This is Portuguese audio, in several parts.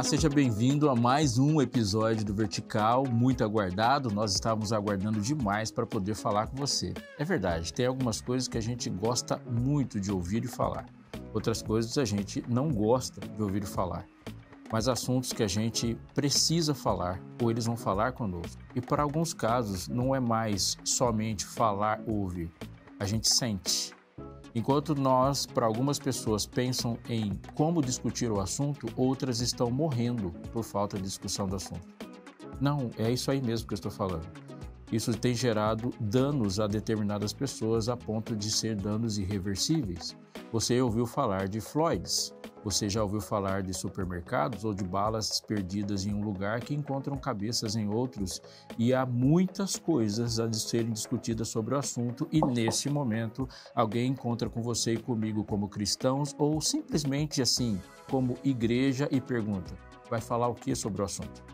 Olá, seja bem-vindo a mais um episódio do Vertical, muito aguardado. Nós estávamos aguardando demais para poder falar com você. É verdade, tem algumas coisas que a gente gosta muito de ouvir e falar. Outras coisas a gente não gosta de ouvir e falar. Mas assuntos que a gente precisa falar, ou eles vão falar conosco. E para alguns casos, não é mais somente falar ou ouvir. A gente sente. Enquanto nós, para algumas pessoas, pensam em como discutir o assunto, outras estão morrendo por falta de discussão do assunto. Não, é isso aí mesmo que eu estou falando. Isso tem gerado danos a determinadas pessoas a ponto de ser danos irreversíveis. Você ouviu falar de Floyds? Você já ouviu falar de supermercados ou de balas perdidas em um lugar que encontram cabeças em outros? E há muitas coisas a serem discutidas sobre o assunto e, nesse momento, alguém encontra com você e comigo como cristãos ou simplesmente assim, como igreja e pergunta, vai falar o que sobre o assunto?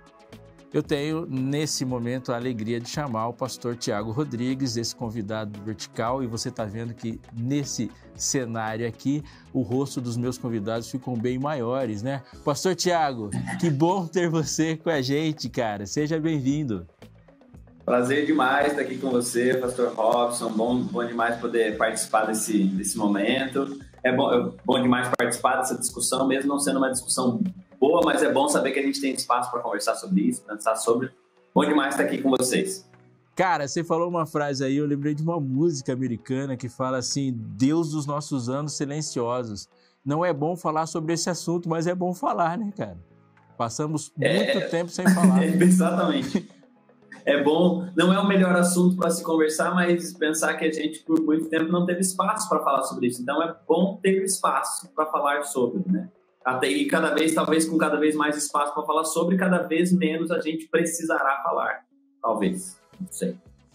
Eu tenho, nesse momento, a alegria de chamar o pastor Tiago Rodrigues, esse convidado do Vertical, e você está vendo que nesse cenário aqui, o rosto dos meus convidados ficam bem maiores, né? Pastor Tiago, que bom ter você com a gente, cara. Seja bem-vindo. Prazer demais estar aqui com você, pastor Robson. Bom demais poder participar desse momento. É bom demais participar dessa discussão, mesmo não sendo uma discussão boa, mas é bom saber que a gente tem espaço para conversar sobre isso, pensar sobre. Bom demais estar aqui com vocês. Cara, você falou uma frase aí, eu lembrei de uma música americana que fala assim, Deus dos nossos anos silenciosos. Não é bom falar sobre esse assunto, mas é bom falar, né, cara? Passamos muito tempo sem falar. Exatamente. É bom, não é o melhor assunto para se conversar, mas pensar que a gente por muito tempo não teve espaço para falar sobre isso. Então é bom ter espaço para falar sobre, né? E cada vez, talvez com cada vez mais espaço para falar sobre, cada vez menos a gente precisará falar. Talvez, não sei.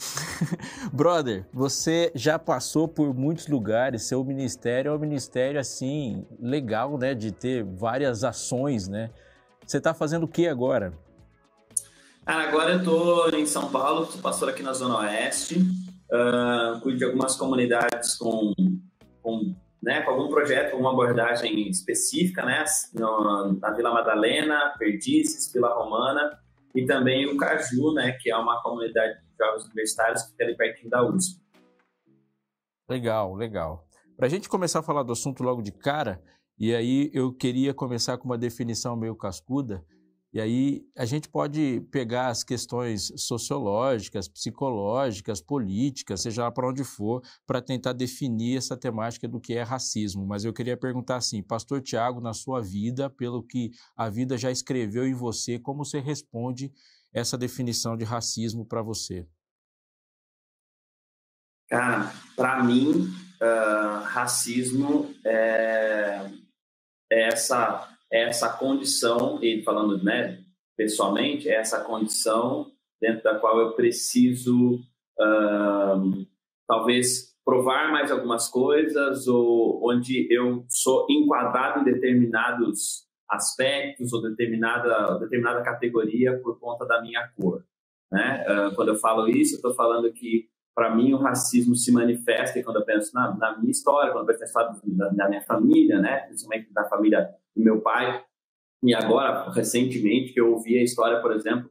Brother, você já passou por muitos lugares, seu ministério é um ministério assim, legal, né? De ter várias ações, né? Você está fazendo o que agora? Agora eu estou em São Paulo, sou pastor aqui na Zona Oeste, cuido de algumas comunidades com algum projeto, alguma abordagem específica, né? Na Vila Madalena, Perdizes, Vila Romana e também o Caju, né? Que é uma comunidade de jovens universitários que fica ali pertinho da USP. Legal, legal. Para a gente começar a falar do assunto logo de cara, e aí eu queria começar com uma definição meio cascuda, e aí a gente pode pegar as questões sociológicas, psicológicas, políticas, seja lá para onde for, para tentar definir essa temática do que é racismo. Mas eu queria perguntar assim, pastor Tiago, na sua vida, pelo que a vida já escreveu em você, como você responde essa definição de racismo para você? Cara, para mim, racismo é essa condição, e falando, né, pessoalmente, é essa condição dentro da qual eu preciso, talvez, provar mais algumas coisas, ou onde eu sou enquadrado em determinados aspectos ou determinada categoria por conta da minha cor, né? Quando eu falo isso, eu estou falando que, para mim, o racismo se manifesta, e quando eu penso na minha história, quando eu penso na história da minha família, né, principalmente da família do meu pai, e agora, recentemente, que eu ouvi a história, por exemplo,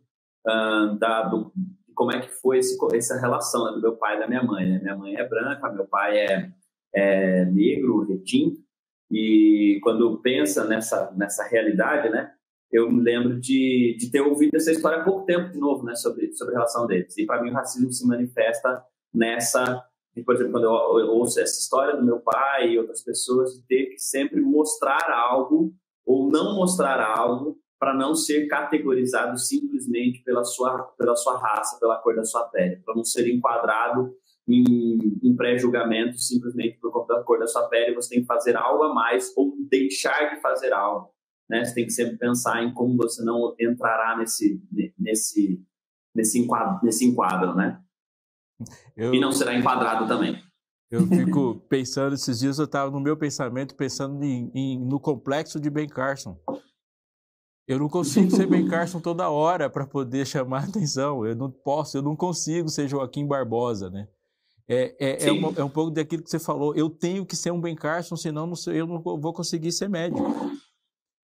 de como é que foi essa relação, né, do meu pai e da minha mãe. Né? Minha mãe é branca, meu pai é negro, retinto, e quando pensa nessa realidade, né, eu me lembro de ter ouvido essa história há pouco tempo de novo, né, sobre a relação deles. E para mim o racismo se manifesta por exemplo, quando eu ouço essa história do meu pai e outras pessoas, de ter que sempre mostrar algo ou não mostrar algo para não ser categorizado simplesmente pela sua raça, pela cor da sua pele, para não ser enquadrado em pré-julgamento simplesmente por conta da cor da sua pele. Você tem que fazer algo a mais ou deixar de fazer algo. Né? Você tem que sempre pensar em como você não entrará nesse enquadro, né? E não será enquadrado também. Eu fico pensando, esses dias eu estava no meu pensamento pensando no complexo de Ben Carson. Eu não consigo ser Ben Carson toda hora para poder chamar a atenção. Eu não consigo ser Joaquim Barbosa, né? É um pouco daquilo que você falou. Eu tenho que ser um Ben Carson, senão eu não vou conseguir ser médico.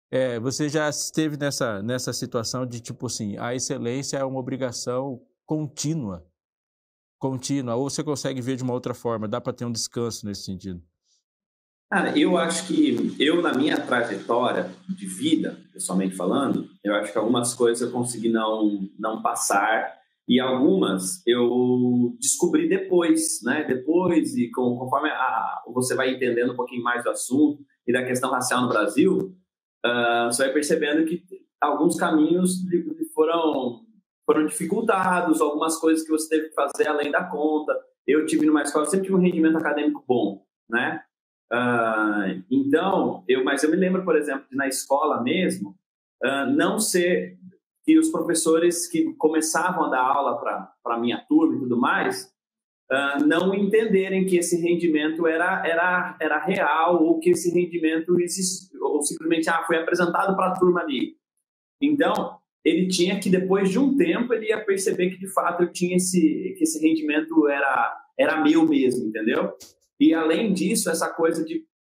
Você já esteve nessa situação de, tipo assim, a excelência é uma obrigação contínua, ou você consegue ver de uma outra forma, dá para ter um descanso nesse sentido? Cara, eu acho que eu, na minha trajetória de vida, pessoalmente falando, eu acho que algumas coisas eu consegui não passar e algumas eu descobri depois, né? Depois e conforme você vai entendendo um pouquinho mais do assunto e da questão racial no Brasil, você vai percebendo que alguns caminhos foram dificultados, algumas coisas que você teve que fazer além da conta. Eu tive numa escola, sempre tive um rendimento acadêmico bom, né? Então, mas eu me lembro, por exemplo, de na escola mesmo, não ser que os professores que começavam a dar aula para a minha turma e tudo mais, não entenderem que esse rendimento era real ou que esse rendimento existe, ou simplesmente foi apresentado para a turma ali. Então, ele tinha que, depois de um tempo, ele ia perceber que, de fato, que esse rendimento era meu mesmo, entendeu? E, além disso, essa coisa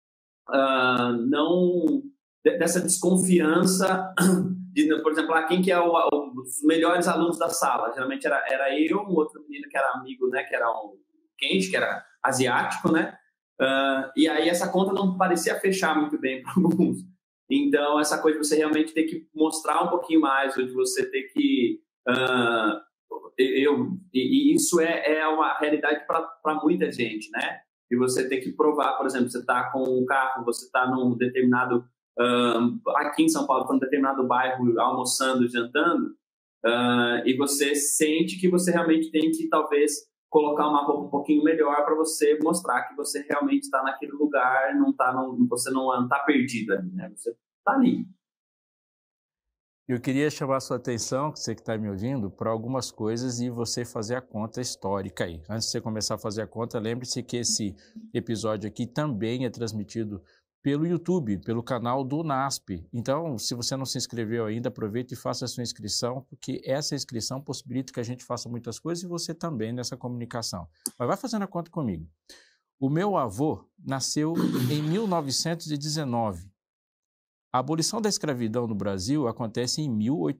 dessa desconfiança de, por exemplo, quem que é os melhores alunos da sala. Geralmente era eu, um outro menino que era amigo, né, que era um Kenji, que era asiático, né? E aí essa conta não parecia fechar muito bem para alguns. Então, essa coisa de você realmente ter que mostrar um pouquinho mais, ou de você ter que... e isso é uma realidade para muita gente, né? E você ter que provar, por exemplo, você está com um carro, você está num determinado... aqui em São Paulo, está num determinado bairro, almoçando, jantando, e você sente que você realmente tem que, talvez, colocar uma roupa um pouquinho melhor para você mostrar que você realmente está naquele lugar, você não está perdido ali, né? Você está ali. Eu queria chamar a sua atenção, você que está me ouvindo, para algumas coisas e você fazer a conta histórica aí. Antes de você começar a fazer a conta, lembre-se que esse episódio aqui também é transmitido pelo YouTube, pelo canal do NASP. Então, se você não se inscreveu ainda, aproveite e faça a sua inscrição, porque essa inscrição possibilita que a gente faça muitas coisas e você também nessa comunicação. Mas vai fazendo a conta comigo. O meu avô nasceu em 1919. A abolição da escravidão no Brasil acontece em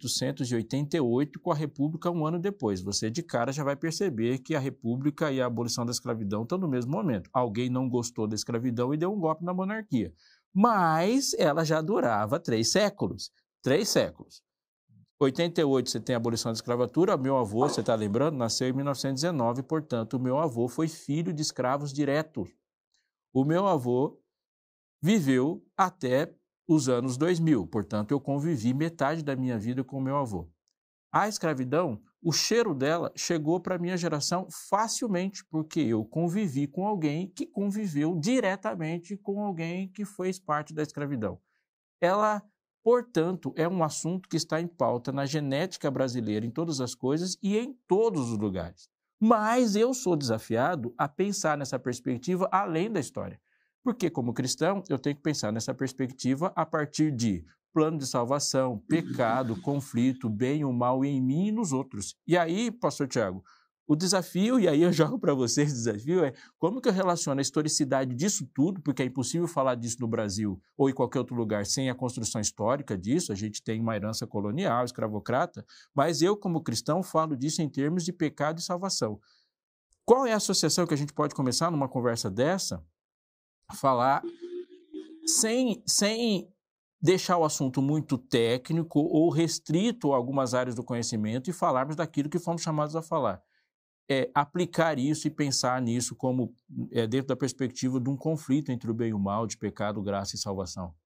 1888, com a República um ano depois. Você de cara já vai perceber que a República e a abolição da escravidão estão no mesmo momento. Alguém não gostou da escravidão e deu um golpe na monarquia. Mas ela já durava 3 séculos. 3 séculos. 88 você tem a abolição da escravatura. Meu avô, você está lembrando, nasceu em 1919, portanto, o meu avô foi filho de escravos diretos. O meu avô viveu até os anos 2000, portanto, eu convivi metade da minha vida com o meu avô. A escravidão, o cheiro dela chegou para a minha geração facilmente, porque eu convivi com alguém que conviveu diretamente com alguém que fez parte da escravidão. Ela, portanto, é um assunto que está em pauta na genética brasileira, em todas as coisas e em todos os lugares. Mas eu sou desafiado a pensar nessa perspectiva além da história. Porque, como cristão, eu tenho que pensar nessa perspectiva a partir de plano de salvação, pecado, conflito, bem ou mal em mim e nos outros. E aí, pastor Tiago, o desafio, e aí eu jogo para vocês o desafio, é como que eu relaciono a historicidade disso tudo, porque é impossível falar disso no Brasil ou em qualquer outro lugar sem a construção histórica disso, a gente tem uma herança colonial, escravocrata, mas eu, como cristão, falo disso em termos de pecado e salvação. Qual é a associação que a gente pode começar numa conversa dessa? Falar sem deixar o assunto muito técnico ou restrito a algumas áreas do conhecimento e falarmos daquilo que fomos chamados a falar. Aplicar isso e pensar nisso como dentro da perspectiva de um conflito entre o bem e o mal, de pecado, graça e salvação.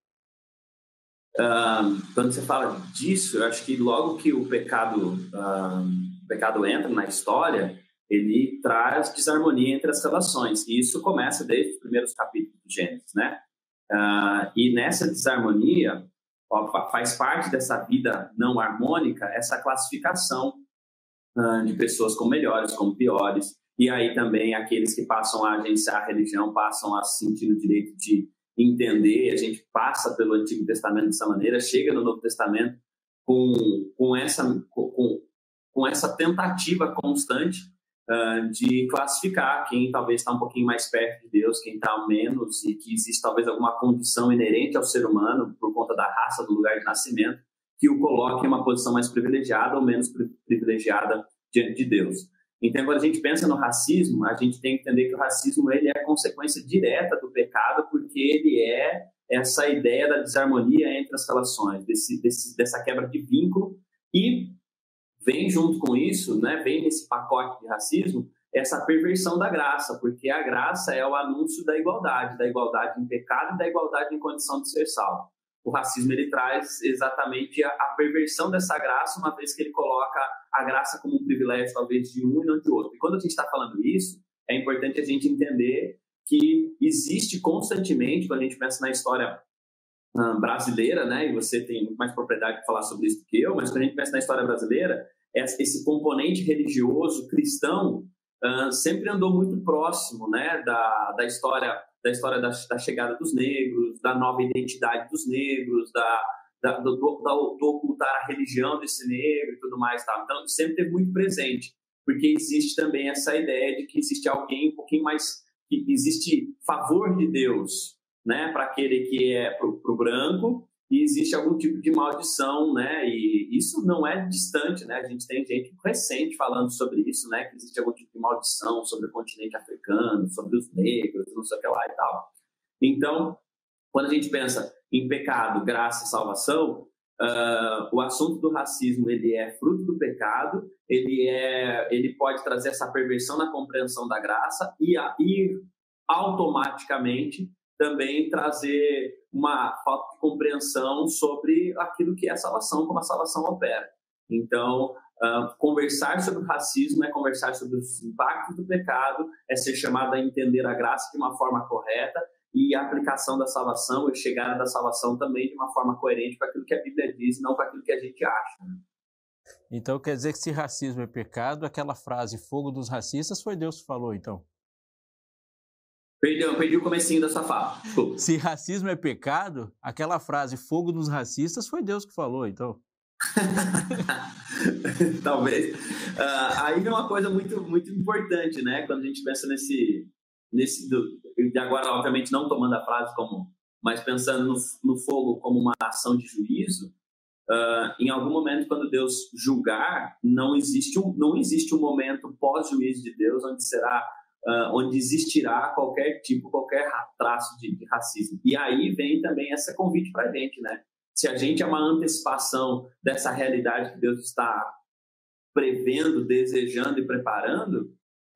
Quando você fala disso, eu acho que logo que o pecado entra na história, ele traz desarmonia entre as relações. E isso começa desde os primeiros capítulos de Gênesis, né? E nessa desarmonia, faz parte dessa vida não harmônica essa classificação de pessoas como melhores, como piores. E aí também aqueles que passam a agenciar a religião passam a se sentir no direito de entender. A gente passa pelo Antigo Testamento dessa maneira, chega no Novo Testamento com essa tentativa constante de classificar quem talvez está um pouquinho mais perto de Deus, quem está menos, e que existe talvez alguma condição inerente ao ser humano, por conta da raça, do lugar de nascimento, que o coloque em uma posição mais privilegiada ou menos privilegiada diante de Deus. Então, quando a gente pensa no racismo, a gente tem que entender que o racismo ele é consequência direta do pecado, porque ele é essa ideia da desarmonia entre as relações, dessa quebra de vínculo, e vem junto com isso, né, vem nesse pacote de racismo, essa perversão da graça, porque a graça é o anúncio da igualdade em pecado e da igualdade em condição de ser salvo. O racismo ele traz exatamente a perversão dessa graça, uma vez que ele coloca a graça como um privilégio, talvez, de um e não de outro. E quando a gente está falando isso, é importante a gente entender que existe constantemente, quando a gente pensa na história brasileira, né, e você tem muito mais propriedade para falar sobre isso do que eu, mas quando a gente pensa na história brasileira, esse componente religioso, cristão, sempre andou muito próximo, né, da história da chegada dos negros, da nova identidade dos negros, do ocultar a religião desse negro e tudo mais. Tá? Então, sempre teve muito presente, porque existe também essa ideia de que existe alguém um pouquinho mais, que existe favor de Deus, né, para aquele que é para o branco, e existe algum tipo de maldição, né, e isso não é distante, né, a gente tem gente recente falando sobre isso, né, que existe algum tipo de maldição sobre o continente africano, sobre os negros, não sei o que lá e tal. Então, quando a gente pensa em pecado, graça e salvação, o assunto do racismo ele é fruto do pecado, ele pode trazer essa perversão na compreensão da graça e automaticamente também trazer uma falta de compreensão sobre aquilo que é a salvação, como a salvação opera. Então, conversar sobre o racismo é conversar sobre os impactos do pecado, é ser chamado a entender a graça de uma forma correta e a aplicação da salvação e chegada da salvação também de uma forma coerente com aquilo que a Bíblia diz, não com aquilo que a gente acha. Então, quer dizer que se racismo é pecado, aquela frase fogo dos racistas foi Deus que falou, então? Perdi o comecinho da sua fala. Se racismo é pecado, aquela frase fogo nos racistas foi Deus que falou, então. Talvez. Aí vem uma coisa muito, muito importante, né? Quando a gente pensa de agora, obviamente, não tomando a frase como, mas pensando no fogo como uma ação de juízo, em algum momento, quando Deus julgar, não existe um momento pós-juízo de Deus onde existirá qualquer traço de racismo. E aí vem também esse convite para a gente, né? Se a gente é uma antecipação dessa realidade que Deus está prevendo, desejando e preparando,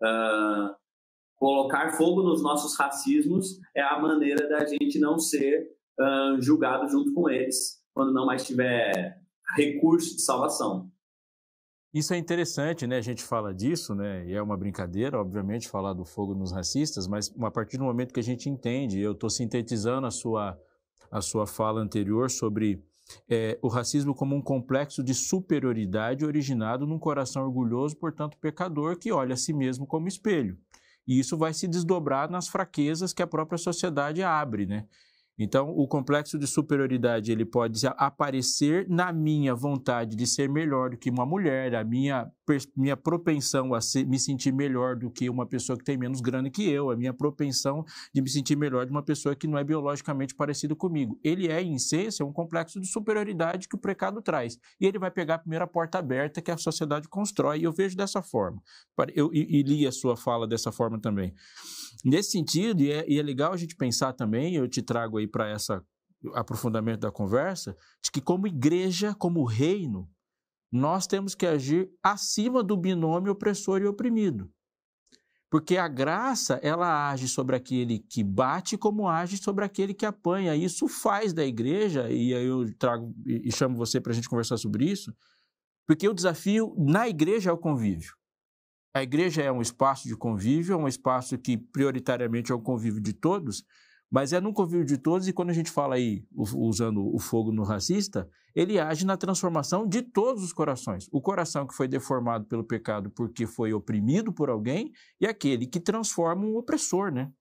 colocar fogo nos nossos racismos é a maneira da gente não ser julgado junto com eles, quando não mais tiver recurso de salvação. Isso é interessante, né? A gente fala disso, né? E é uma brincadeira, obviamente, falar do fogo nos racistas, mas a partir do momento que a gente entende, eu estou sintetizando a sua fala anterior sobre o racismo como um complexo de superioridade originado num coração orgulhoso, portanto pecador, que olha a si mesmo como espelho. E isso vai se desdobrar nas fraquezas que a própria sociedade abre, né? Então, o complexo de superioridade ele pode aparecer na minha vontade de ser melhor do que uma mulher, a minha propensão a me sentir melhor do que uma pessoa que tem menos grana que eu, a minha propensão de me sentir melhor de uma pessoa que não é biologicamente parecida comigo. Ele é, em essência, um complexo de superioridade que o pecado traz. E ele vai pegar a primeira porta aberta que a sociedade constrói, e eu vejo dessa forma. E li a sua fala dessa forma também. Nesse sentido, e é legal a gente pensar também, eu te trago aí para esse aprofundamento da conversa, de que como igreja, como reino, nós temos que agir acima do binômio opressor e oprimido. Porque a graça, ela age sobre aquele que bate como age sobre aquele que apanha. Isso faz da igreja, e aí eu trago e chamo você para a gente conversar sobre isso, porque o desafio na igreja é o convívio. A igreja é um espaço de convívio, é um espaço que prioritariamente é o convívio de todos, mas é no convívio de todos, e quando a gente fala aí, usando o fogo no racista, ele age na transformação de todos os corações. O coração que foi deformado pelo pecado porque foi oprimido por alguém, e aquele que transforma um opressor, né?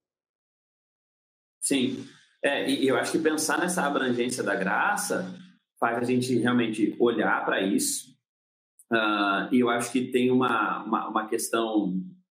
Sim, e eu acho que pensar nessa abrangência da graça faz a gente realmente olhar para isso. E eu acho que tem uma questão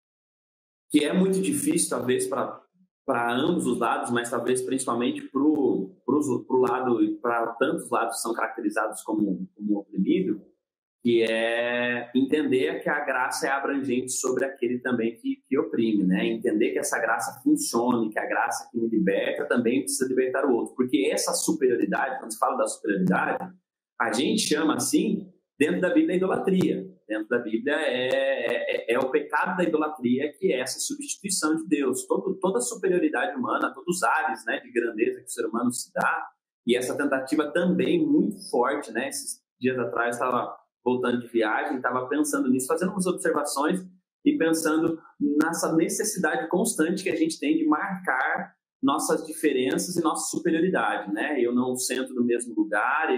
que é muito difícil, talvez, para ambos os lados, mas talvez principalmente para o lado, e para tantos lados que são caracterizados como oprimido, que é entender que a graça é abrangente sobre aquele também que oprime, né? Entender que essa graça funcione, que a graça que me liberta também precisa libertar o outro. Porque essa superioridade, quando se fala da superioridade, a gente chama assim, dentro da Bíblia, a idolatria. Dentro da Bíblia é o pecado da idolatria, que é essa substituição de Deus. Toda a superioridade humana, todos os ares, né, de grandeza que o ser humano se dá, e essa tentativa também muito forte, né? Esses dias atrás estava voltando de viagem, estava pensando nisso, fazendo umas observações e pensando nessa necessidade constante que a gente tem de marcar nossas diferenças e nossa superioridade, né? Eu não sento no mesmo lugar,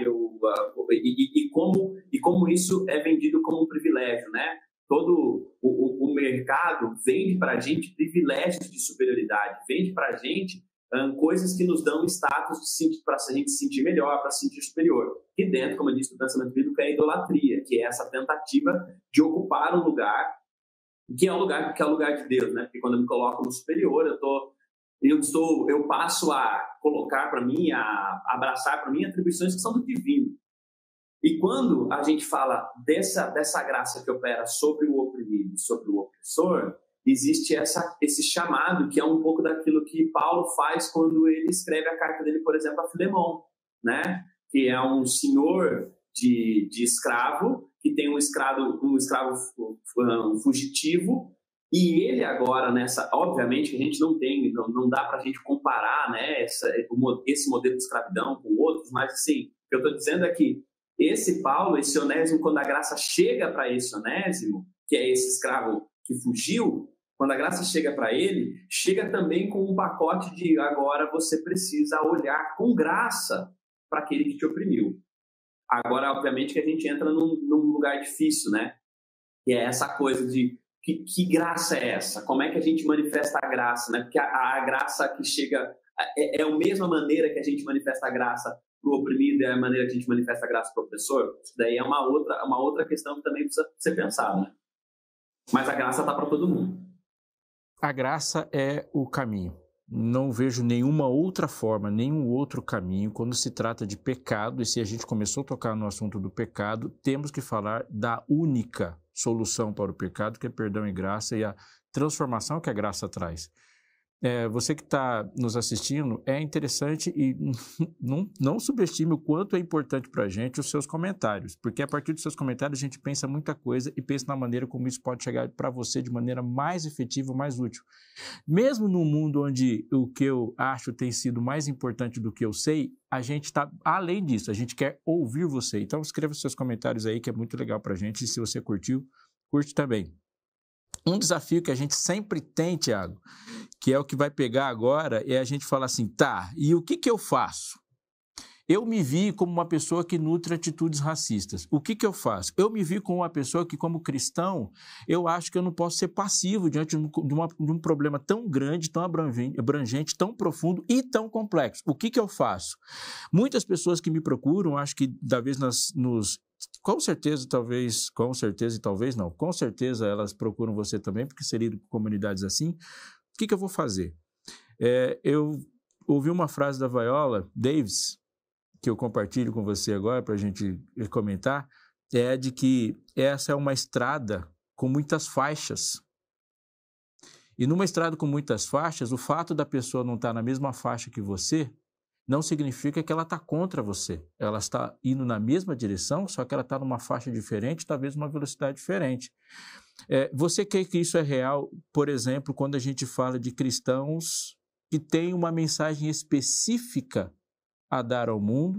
como isso é vendido como um privilégio, né? Todo o mercado vende para a gente privilégios de superioridade, vende para a gente coisas que nos dão status para a gente se sentir melhor, para se sentir superior. E dentro, como eu disse, do pensamento bíblico é a idolatria, que é essa tentativa de ocupar um lugar que é o lugar de Deus, né? Porque quando eu me coloco no superior, eu passo a colocar para mim, a abraçar para mim atribuições que são do divino. E quando a gente fala dessa graça que opera sobre o oprimido, sobre o opressor, existe esse chamado que é um pouco daquilo que Paulo faz quando ele escreve a carta dele, por exemplo, a Filemon, né? Que é um senhor de escravo, que tem um escravo fugitivo, e ele agora, obviamente que a gente não dá para a gente comparar, né, esse modelo de escravidão com outros, mas assim, o que eu estou dizendo é que esse Paulo, esse Onésimo, quando a graça chega para esse Onésimo, que é esse escravo que fugiu, quando a graça chega para ele, chega também com um pacote de agora você precisa olhar com graça para aquele que te oprimiu. Agora, obviamente, que a gente entra num lugar difícil, né? Que é essa coisa de que graça é essa? Como é que a gente manifesta a graça, né? Porque a graça que chega é a mesma maneira que a gente manifesta a graça para o oprimido, é a maneira que a gente manifesta a graça para o opressor. Isso daí é uma outra questão que também precisa ser pensada, né? Mas a graça está para todo mundo. A graça é o caminho. Não vejo nenhuma outra forma, nenhum outro caminho quando se trata de pecado, e se a gente começou a tocar no assunto do pecado, temos que falar da única solução para o pecado, que é perdão e graça, e a transformação que a graça traz. Você que está nos assistindo, é interessante e não subestime o quanto é importante para a gente os seus comentários, porque a partir dos seus comentários a gente pensa muita coisa e pensa na maneira como isso pode chegar para você de maneira mais efetiva, mais útil. Mesmo num mundo onde o que eu acho tem sido mais importante do que eu sei, a gente está, além disso, a gente quer ouvir você. Então escreva seus comentários aí, que é muito legal para a gente, e se você curtiu, curte também. Um desafio que a gente sempre tem, Tiago, que é o que vai pegar agora, é a gente falar assim, tá, e o que eu faço? Eu me vi como uma pessoa que nutre atitudes racistas. O que eu faço? Eu me vi como uma pessoa que, como cristão, eu acho que eu não posso ser passivo diante de um problema tão grande, tão abrangente, tão profundo e tão complexo. O que eu faço? Muitas pessoas que me procuram, acho que talvez com certeza e talvez não. Com certeza elas procuram você também, porque seriam comunidades assim. O que eu vou fazer? Eu ouvi uma frase da Viola Davis, que eu compartilho com você agora para a gente comentar, é de que essa é uma estrada com muitas faixas. E numa estrada com muitas faixas, o fato da pessoa não estar na mesma faixa que você não significa que ela está contra você. Ela está indo na mesma direção, só que ela está numa faixa diferente, talvez numa velocidade diferente. Você quer que isso é real, por exemplo, quando a gente fala de cristãos que têm uma mensagem específica a dar ao mundo,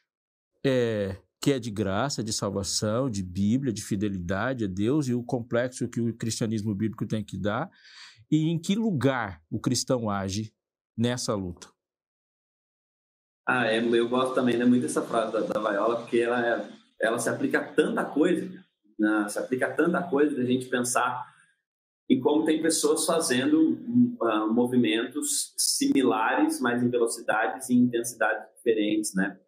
que é de graça, de salvação, de Bíblia, de fidelidade a Deus e o complexo que o cristianismo bíblico tem que dar, e em que lugar o cristão age nessa luta? Eu gosto também, né, muito dessa frase da Viola, porque ela se aplica a tanta coisa, né? Se aplica a tanta coisa da gente pensar em como tem pessoas fazendo movimentos similares, mas em velocidades e intensidades diferentes, né?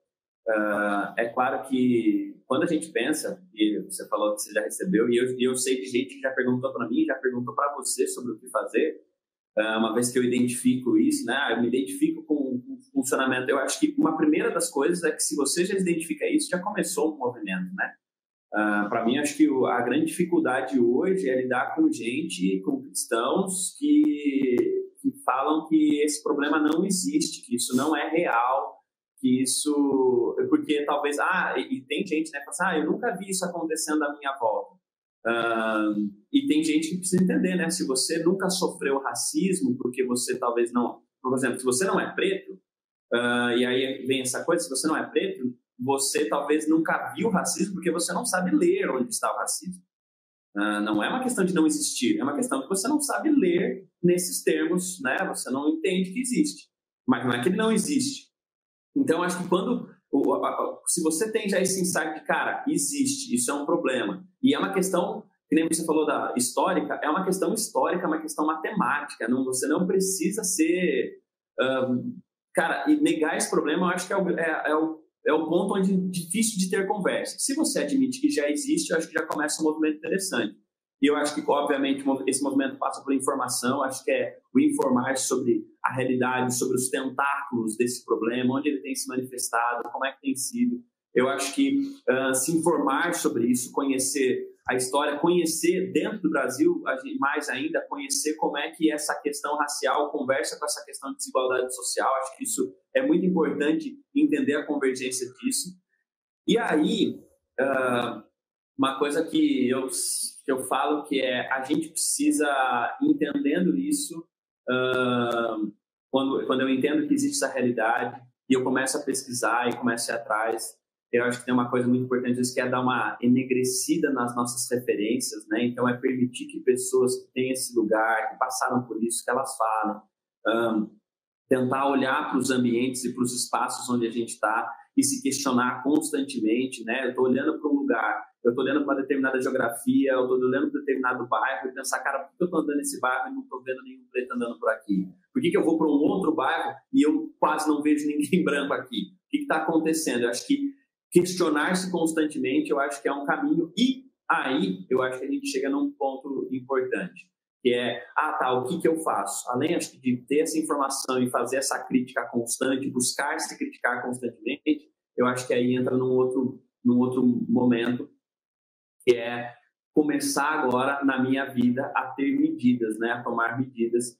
É claro que quando a gente pensa, e você falou que você já recebeu, e eu sei de gente que já perguntou para mim, já perguntou para você sobre o que fazer, uma vez que eu identifico isso, né? Eu me identifico com o funcionamento. Eu acho que uma primeira das coisas é que se você já identifica isso, já começou um movimento, né? Para mim, acho que a grande dificuldade hoje é lidar com gente, com cristãos que falam que esse problema não existe, que isso não é real, que isso... Porque talvez... e tem gente, né? Que fala eu nunca vi isso acontecendo à minha volta. E tem gente que precisa entender, né? Se você nunca sofreu racismo, porque você talvez não... Por exemplo, se você não é preto, e aí vem essa coisa, se você não é preto, você talvez nunca viu racismo porque você não sabe ler onde está o racismo. Não é uma questão de não existir, é uma questão que você não sabe ler nesses termos, né? Você não entende que existe, mas não é que ele não existe. Então, acho que se você tem já esse insight de, cara, existe, isso é um problema, e é uma questão, que nem você falou da histórica, é uma questão histórica, é uma questão matemática, você não precisa ser... cara, e negar esse problema, eu acho que é o ponto onde é difícil de ter conversa. Se você admite que já existe, eu acho que já começa um movimento interessante. E eu acho que, obviamente, esse movimento passa por informação, acho que é o informar sobre a realidade, sobre os tentáculos desse problema, onde ele tem se manifestado, como é que tem sido. Eu acho que se informar sobre isso, conhecer a história, conhecer dentro do Brasil, mais ainda, conhecer como é que essa questão racial conversa com essa questão de desigualdade social. Acho que isso é muito importante, entender a convergência disso. E aí, uma coisa que eu falo que é a gente precisa, entendendo isso, quando eu entendo que existe essa realidade e eu começo a pesquisar e começo a ir atrás, eu acho que tem uma coisa muito importante, isso que é dar uma enegrecida nas nossas referências, né? Então, é permitir que pessoas que têm esse lugar, que passaram por isso, que elas falem, tentar olhar para os ambientes e para os espaços onde a gente está e se questionar constantemente, né? Eu estou olhando para um lugar, eu estou olhando para uma determinada geografia, eu estou olhando para um determinado bairro e pensar, cara, por que eu estou andando nesse bairro e não estou vendo nenhum preto andando por aqui? Por que eu vou para um outro bairro e eu quase não vejo ninguém branco aqui? O que está acontecendo? Eu acho que questionar-se constantemente, eu acho que é um caminho. E aí, eu acho que a gente chega num ponto importante, que é, o que eu faço? Além, acho que, de ter essa informação e fazer essa crítica constante, buscar se criticar constantemente, eu acho que aí entra num outro momento, que é começar agora, na minha vida, a ter medidas, né? A tomar medidas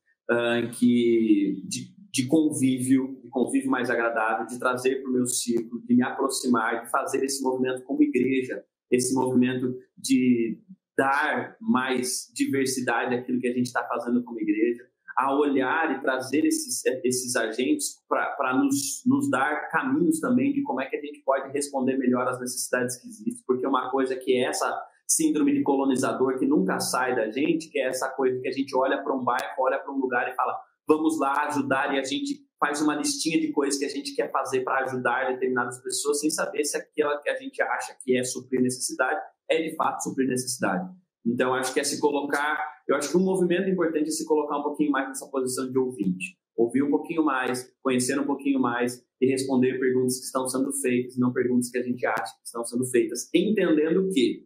de convívio mais agradável, de trazer para o meu círculo, de me aproximar, de fazer esse movimento como igreja, esse movimento de dar mais diversidade àquilo que a gente está fazendo como igreja, a olhar e trazer esses agentes para nos dar caminhos também de como é que a gente pode responder melhor às necessidades que existem, porque uma coisa que é essa síndrome de colonizador que nunca sai da gente, que é essa coisa que a gente olha para um bairro, olha para um lugar e fala, vamos lá ajudar, e a gente faz uma listinha de coisas que a gente quer fazer para ajudar determinadas pessoas, sem saber se aquela que a gente acha que é suprir necessidade é de fato suprir necessidade. Então, acho que eu acho que um movimento importante é se colocar um pouquinho mais nessa posição de ouvinte. Ouvir um pouquinho mais, conhecer um pouquinho mais e responder perguntas que estão sendo feitas, não perguntas que a gente acha que estão sendo feitas, entendendo que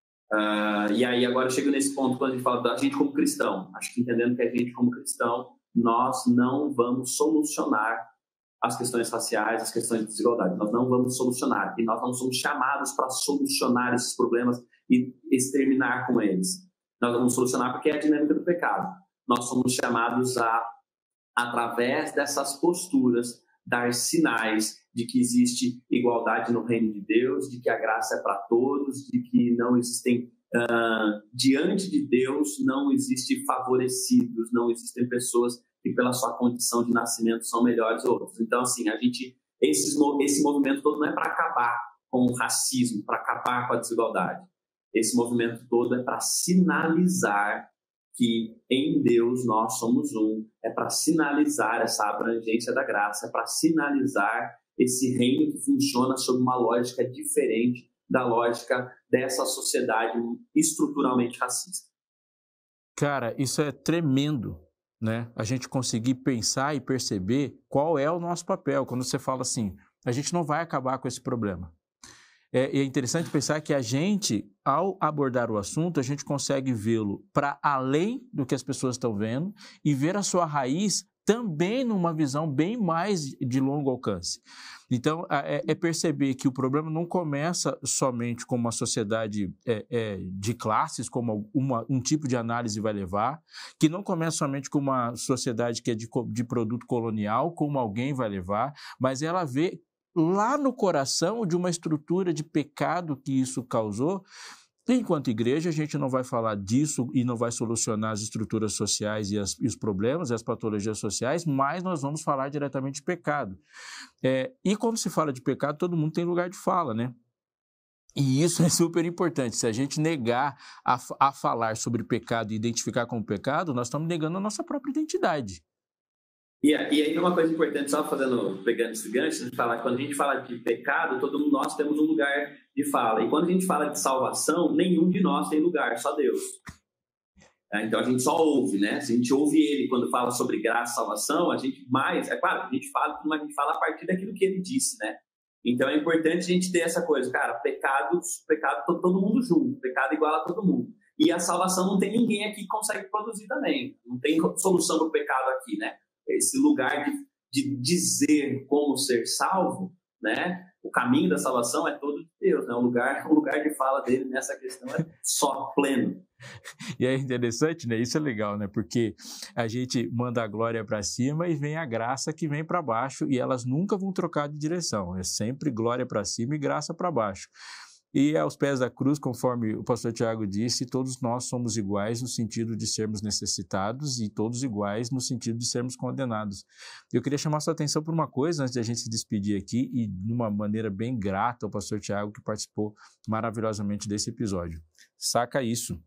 e aí agora eu chego nesse ponto quando a gente fala da gente como cristão. Acho que entendendo que a gente como cristão, nós não vamos solucionar as questões raciais, as questões de desigualdade. Nós não vamos solucionar. E nós não somos chamados para solucionar esses problemas e exterminar com eles. Nós vamos solucionar porque é a dinâmica do pecado. Nós somos chamados a, através dessas posturas, dar sinais de que existe igualdade no reino de Deus, de que a graça é para todos, de que não existem, diante de Deus, não existem favorecidos, não existem pessoas que pela sua condição de nascimento são melhores outros. Então, assim, esse movimento todo não é para acabar com o racismo, para acabar com a desigualdade. Esse movimento todo é para sinalizar que em Deus nós somos um, é para sinalizar essa abrangência da graça, é para sinalizar esse reino que funciona sob uma lógica diferente da lógica dessa sociedade estruturalmente racista. Cara, isso é tremendo, né? A gente conseguir pensar e perceber qual é o nosso papel. Quando você fala assim, a gente não vai acabar com esse problema. É interessante pensar que a gente, ao abordar o assunto, a gente consegue vê-lo para além do que as pessoas estão vendo e ver a sua raiz também numa visão bem mais de longo alcance. Então, é perceber que o problema não começa somente com uma sociedade de classes, como um tipo de análise vai levar, que não começa somente com uma sociedade que é de produto colonial, como alguém vai levar, mas ela vê lá no coração de uma estrutura de pecado que isso causou. Enquanto igreja, a gente não vai falar disso e não vai solucionar as estruturas sociais e os problemas e as patologias sociais, mas nós vamos falar diretamente de pecado. E quando se fala de pecado, todo mundo tem lugar de fala, né? E isso é super importante. Se a gente negar a falar sobre pecado e identificar como pecado, nós estamos negando a nossa própria identidade. E aí tem uma coisa importante, só pegando esse gancho, de falar que quando a gente fala de pecado, nós temos um lugar de fala. E quando a gente fala de salvação, nenhum de nós tem lugar, só Deus. Então a gente só ouve, né? Se a gente ouve ele quando fala sobre graça e salvação, a gente mais... É claro, a gente fala, mas a gente fala a partir daquilo que ele disse, né? Então é importante a gente ter essa coisa, cara, pecado todo mundo junto, pecado igual a todo mundo. E a salvação não tem ninguém aqui que consegue produzir também. Não tem solução para o pecado aqui, né? Esse lugar de dizer como ser salvo, né? O caminho da salvação é todo de Deus, né? O lugar de fala dele nessa questão é só pleno. E é interessante, né? Isso é legal, né? Porque a gente manda a glória para cima e vem a graça que vem para baixo e elas nunca vão trocar de direção. É sempre glória para cima e graça para baixo. E aos pés da cruz, conforme o pastor Tiago disse, todos nós somos iguais no sentido de sermos necessitados e todos iguais no sentido de sermos condenados. Eu queria chamar sua atenção por uma coisa antes de a gente se despedir aqui e de uma maneira bem grata ao pastor Tiago que participou maravilhosamente desse episódio. Saca isso.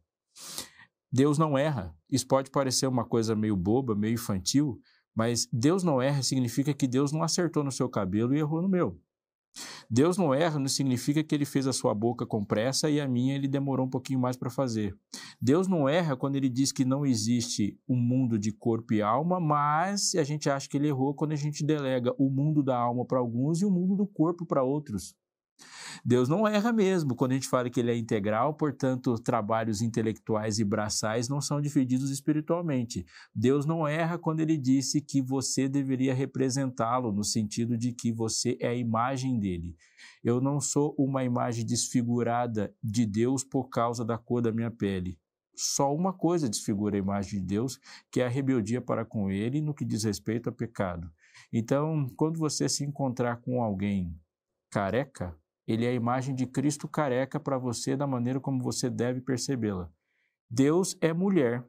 Deus não erra. Isso pode parecer uma coisa meio boba, meio infantil, mas Deus não erra significa que Deus não acertou no seu cabelo e errou no meu. Deus não erra não significa que ele fez a sua boca com pressa e a minha ele demorou um pouquinho mais para fazer. Deus não erra quando ele diz que não existe um mundo de corpo e alma, mas a gente acha que ele errou quando a gente delega o mundo da alma para alguns e o mundo do corpo para outros. Deus não erra mesmo quando a gente fala que ele é integral, portanto, trabalhos intelectuais e braçais não são divididos espiritualmente. Deus não erra quando ele disse que você deveria representá-lo, no sentido de que você é a imagem dele. Eu não sou uma imagem desfigurada de Deus por causa da cor da minha pele. Só uma coisa desfigura a imagem de Deus, que é a rebeldia para com ele no que diz respeito a pecado. Então, quando você se encontrar com alguém careca, ele é a imagem de Cristo careca para você da maneira como você deve percebê-la. Deus é mulher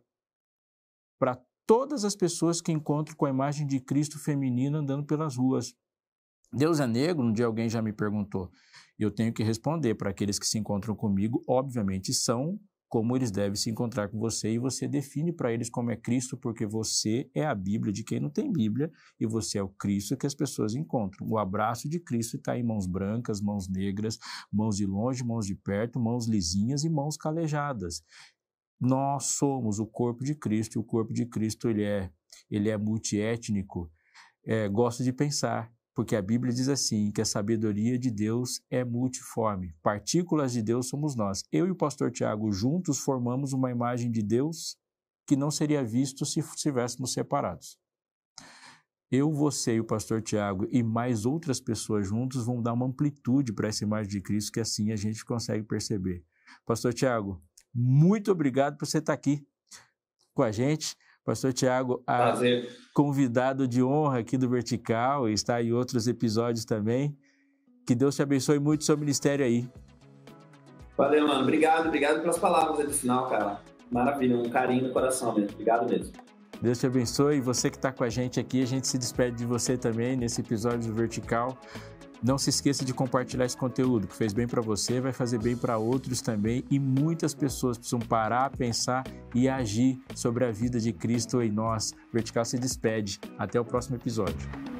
para todas as pessoas que encontram com a imagem de Cristo feminina andando pelas ruas. Deus é negro? Um dia alguém já me perguntou. Eu tenho que responder para aqueles que se encontram comigo, obviamente são como eles devem se encontrar com você e você define para eles como é Cristo, porque você é a Bíblia de quem não tem Bíblia e você é o Cristo que as pessoas encontram. O abraço de Cristo está em mãos brancas, mãos negras, mãos de longe, mãos de perto, mãos lisinhas e mãos calejadas. Nós somos o corpo de Cristo e o corpo de Cristo ele é multiétnico. Gosto de pensar, porque a Bíblia diz assim, que a sabedoria de Deus é multiforme. Partículas de Deus somos nós. Eu e o pastor Tiago juntos formamos uma imagem de Deus que não seria visto se estivéssemos separados. Eu, você e o pastor Tiago e mais outras pessoas juntos vão dar uma amplitude para essa imagem de Cristo que assim a gente consegue perceber. Pastor Tiago, muito obrigado por você estar aqui com a gente. Pastor Tiago, convidado de honra aqui do Vertical, e está em outros episódios também. Que Deus te abençoe muito o seu ministério aí. Valeu, mano. Obrigado pelas palavras aí do final, cara. Maravilha, um carinho no coração mesmo. Obrigado mesmo. Deus te abençoe. E você que está com a gente aqui, a gente se despede de você também nesse episódio do Vertical. Não se esqueça de compartilhar esse conteúdo, que fez bem para você, vai fazer bem para outros também, e muitas pessoas precisam parar, pensar e agir sobre a vida de Cristo em nós. Vertical se despede. Até o próximo episódio.